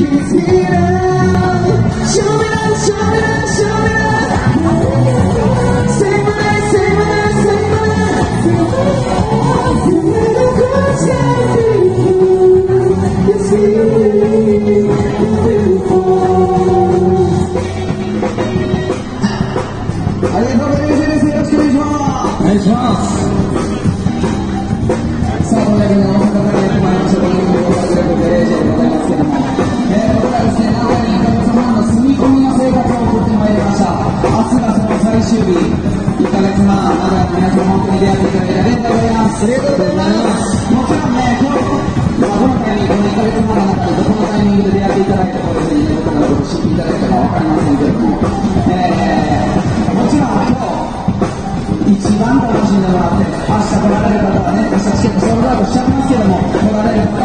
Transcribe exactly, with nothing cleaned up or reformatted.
一番楽しんでもらって、明日来られる方はね、明日チケットソールドアウトしちゃいますけども、来られる方